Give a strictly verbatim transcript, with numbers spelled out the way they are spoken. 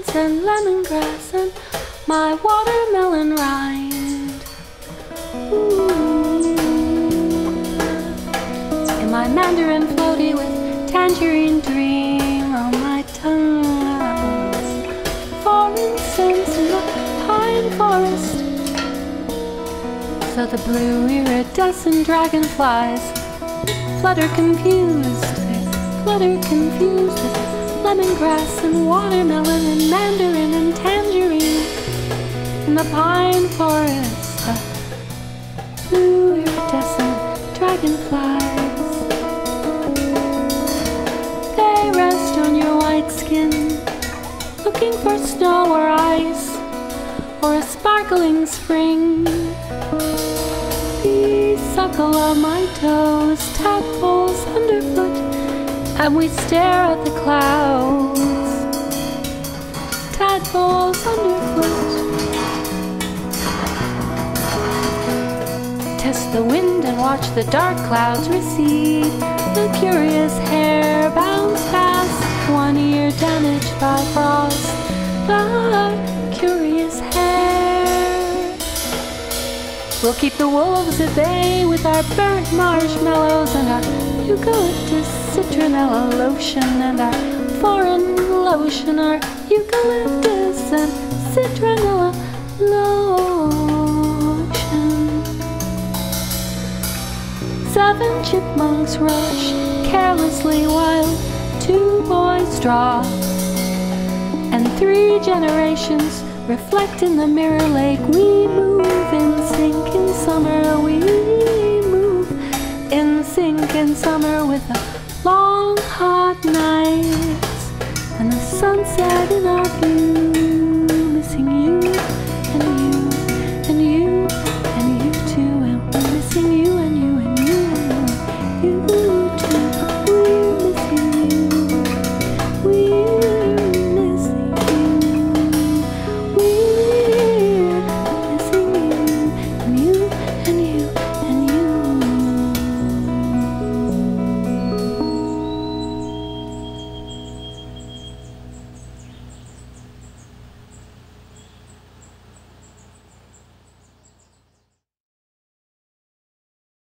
pines and lemongrass and my watermelon rind. Ooh. In my mandarin floaty with tangerine dream on my tongue lies. For instance, in the pine forest, so the blue iridescent dragonflies flutter confused, they flutter confused with lemongrass and watermelon and mandarin and tangerine. In the pine forest, the blue iridescent dragonflies, they rest on your white skin, looking for snow or ice or a sparkling spring. These suckle on my toes, tadpoles underfoot, and we stare at the clouds. Tadpoles underfoot. Test the wind and watch the dark clouds recede. The curious hair bounce past, one ear damaged by frost. The curious hair. We'll keep the wolves at bay with our burnt marshmallows and our eucalyptus citronella lotion and our foreign lotion, our eucalyptus and citronella lotion. Seven chipmunks rush carelessly while two boys draw, and three generations reflect in the mirror lake. We move in sync in summer, we move in sync in summer with the long hot nights and the sunset in